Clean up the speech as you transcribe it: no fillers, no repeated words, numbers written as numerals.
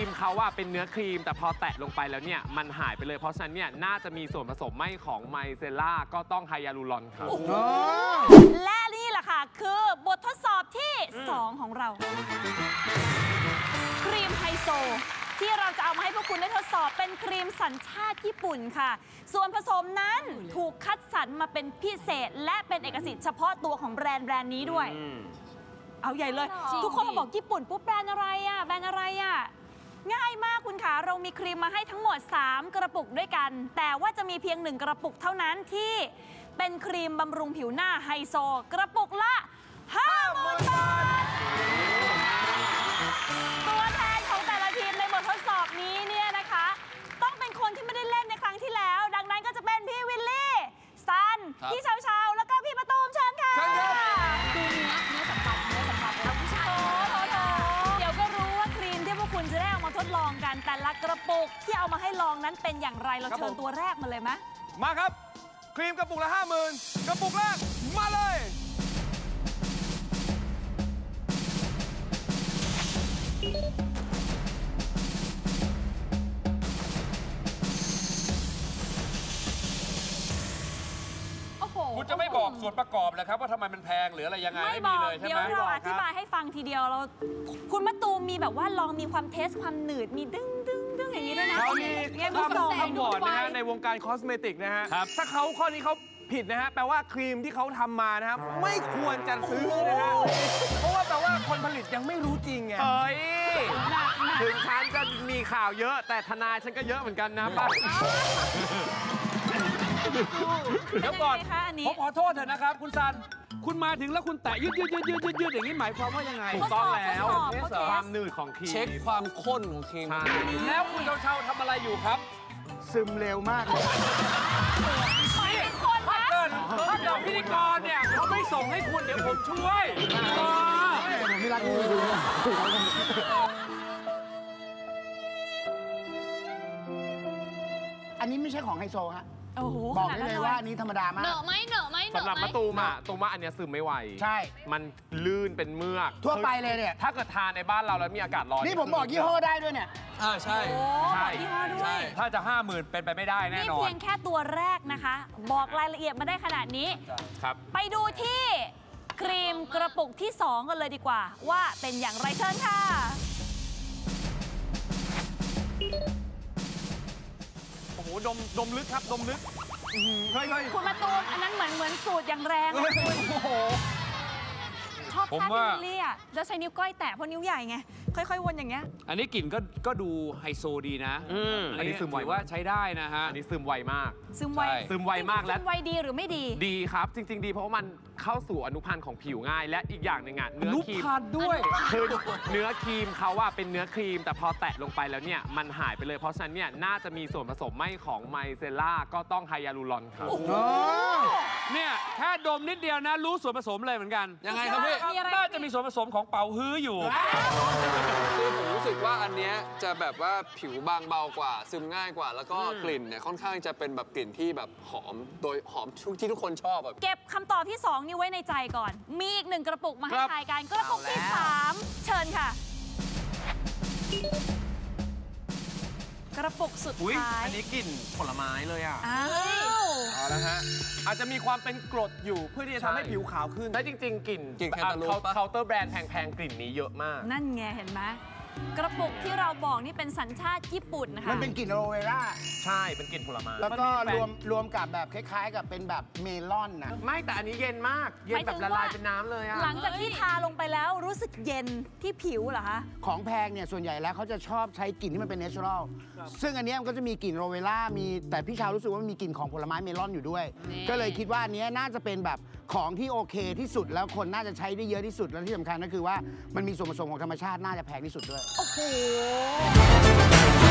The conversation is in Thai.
มเขาว่าเป็นเนื้อครีมแต่พอแตะลงไปแล้วเนี่ยมันหายไปเลยเพราะฉะนั้นเนี่ยน่าจะมีส่วนผสมไม่ของไมเซล่าก็ต้องไฮยาลูรอนครับและนี่แหละค่ะคือบททดสอบที่2ของเราครีมไฮโซที่เราจะเอามาให้พวกคุณได้ทดสอบเป็นครีมสัญชาติญี่ปุ่นค่ะส่วนผสมนั้นถูกคัดสรรมาเป็นพิเศษและเป็นเอกสิทธิ์เฉพาะตัวของแบรนด์นี้ด้วยเอาใหญ่เลยทุกคนมาบอกญี่ปุ่นปุ๊บแบรนด์อะไรอ่ะแบรนด์อะไรอ่ะง่ายมากคุณขาเรามีครีมมาให้ทั้งหมด3กระปุกด้วยกันแต่ว่าจะมีเพียง1กระปุกเท่านั้นที่เป็นครีมบำรุงผิวหน้าไฮโซกระปุกละ50,000 บาทตัวแทนของแต่ละทีมในบททดสอบนี้เนี่ยนะคะต้องเป็นคนที่ไม่ได้เล่นในครั้งที่แล้วดังนั้นก็จะเป็นพี่วิลลี่ซันพี่เชาแล้วก็พี่ประตูมเชิญค่ะดูเนื้อสัมผัสแล้วผู้ชายเดี๋ยวก็รู้ว่าครีมที่พวกคุณจะได้เอามาทดลองกันแต่ละกระปุกที่เอามาให้ลองนั้นเป็นอย่างไรเราเชิญตัวแรกมาเลยไหมมาครับครีมกระปุกละ 50,000กระปุกแรกมาเลยคุณจะไม่บอกส่วนประกอบเลยครับว่าทำไมมันแพงหรืออะไรยังไงไม่มีเลยใช่ไหมเดี๋ยวเราอธิบายให้ฟังทีเดียวเราคุณมะตูมมีแบบว่าลองมีความเทสความหนืดมีดึงอย่างนี้ด้วยนะเขามีคำบอกนะฮะในวงการคอสเมติกนะฮะถ้าเขาข้อนี้เขาผิดนะฮะแปลว่าครีมที่เขาทำมานะครับไม่ควรจะซื้อนะฮะเพราะว่าแปลว่าคนผลิตยังไม่รู้จริงไงถึงฉันจะมีข่าวเยอะแต่ทนายฉันก็เยอะเหมือนกันนะป้าเดี๋ยวก่อนผมขอโทษเถอะนะครับคุณซันคุณมาถึงแล้วคุณแตะยืดอย่างนี้หมายความว่ายังไงถูกต้องแล้วความหนืดของครีมเช็คความข้นของครีมแล้วคุณเชาทำอะไรอยู่ครับซึมเร็วมากเลยถ้าเกิดพิธีกรเนี่ยเขาไม่ส่งให้คุณเดี๋ยวผมช่วยผมไม่รักคุณดูอันนี้ไม่ใช่ของไฮโซฮะบอกได้เลยว่าอันนี้ธรรมดามากเหนอะไหมสำหรับมะตูมว่าอันนี้ซึมไม่ไหวใช่มันลื่นเป็นเมือกทั่วไปเลยเนี่ยถ้าเกิดทานในบ้านเราแล้วมีอากาศร้อนนี่ผมบอกยี่ห้อได้ด้วยเนี่ยใช่ยี่ห้อด้วยถ้าจะ 50,000เป็นไปไม่ได้แน่นอนนี่เพียงแค่ตัวแรกนะคะบอกรายละเอียดมาได้ขนาดนี้ครับไปดูที่ครีมกระปุกที่2กันเลยดีกว่าว่าเป็นอย่างไรเชิญค่ะโอ้โหดมลึกครับดมลึกคุณมาตูมอันนั้นเหมือนสูตรอย่างแรงชอบท่าที่ลิลลี่อ่ะจะใช้นิ้วก้อยแตะเพราะนิ้วใหญ่ไงค่อยๆวนอย่างเงี้ยอันนี้กลิ่นก็ดูไฮโซดีนะอันนี้ซึมไวว่าใช้ได้นะฮะอันนี้ซึมไวมากซึมไวมากและซึมไวดีหรือไม่ดีครับจริงๆดีเพราะว่ามันเข้าสู่อนุพันธ์ของผิวง่ายและอีกอย่างหนึ่งเนื้อครีมด้วยคือเนื้อครีมเขาว่าเป็นเนื้อครีมแต่พอแตะลงไปแล้วเนี่ยมันหายไปเลยเพราะฉะนั้นเนี่ยน่าจะมีส่วนผสมไม่ของไมเซล่าก็ต้องไฮยาลูรอนครับเนี่ยแค่ดมนิดเดียวนะรู้ส่วนผสมเลยเหมือนกันยังไงครับพี่น่าจะมีส่วนผสมของเป่าฮื้ออยู่คือผมรู้สึกว่าอันนี้จะแบบว่าผิวบางเบากว่าซึมง่ายกว่าแล้วก็กลิ่นเนี่ยค่อนข้างจะเป็นแบบกลิ่นที่แบบหอมโดยหอมที่ทุกคนชอบแบบเก็บคำตอบที่2นี้ไว้ในใจก่อนมีอีก1กระปุกมาให้ทายกันกระปุกที่3เชิญค่ะกระปุกสุดท้ายอันนี้กลิ่นผลไม้เลยอ่ะเอาละฮะอาจจะมีความเป็นกรดอยู่เพื่อที่จะทำให้ผิวขาวขึ้นและจริงๆกลิ่นเคาน์เตอร์แบรนด์แพงๆกลิ่นนี้เยอะมากนั่นไงเห็นไหมกระปุกที่เราบอกนี่เป็นสัญชาติญี่ปุ่นนะคะมันเป็นกลิ่นโรเวล่าใช่เป็นกลิ่นผลไม้แล้วก็รวมกับแบบคล้ายๆกับเป็นแบบเมลอนนะไม่แต่อันนี้เย็นมากเย็นแบบละลายเป็นน้ำเลยอะหลังจากที่ทาลงไปแล้วรู้สึกเย็นที่ผิวเหรอคะของแพงเนี่ยส่วนใหญ่แล้วเขาจะชอบใช้กลิ่นที่มันเป็นเนเชอรัลซึ่งอันนี้มันก็จะมีกลิ่นโรเวล่ามีแต่พี่ชาวรู้สึกว่ามันมีกลิ่นของผลไม้เมลอนอยู่ด้วยก็เลยคิดว่าอันนี้น่าจะเป็นแบบของที่โอเคที่สุดแล้วคนน่าจะใช้ได้เยอะที่สุดแล้วที่สำคัญก็คือว่ามันมีส่วนผสมของธรรมชาติน่าจะแพงที่สุดด้วยโอ้โห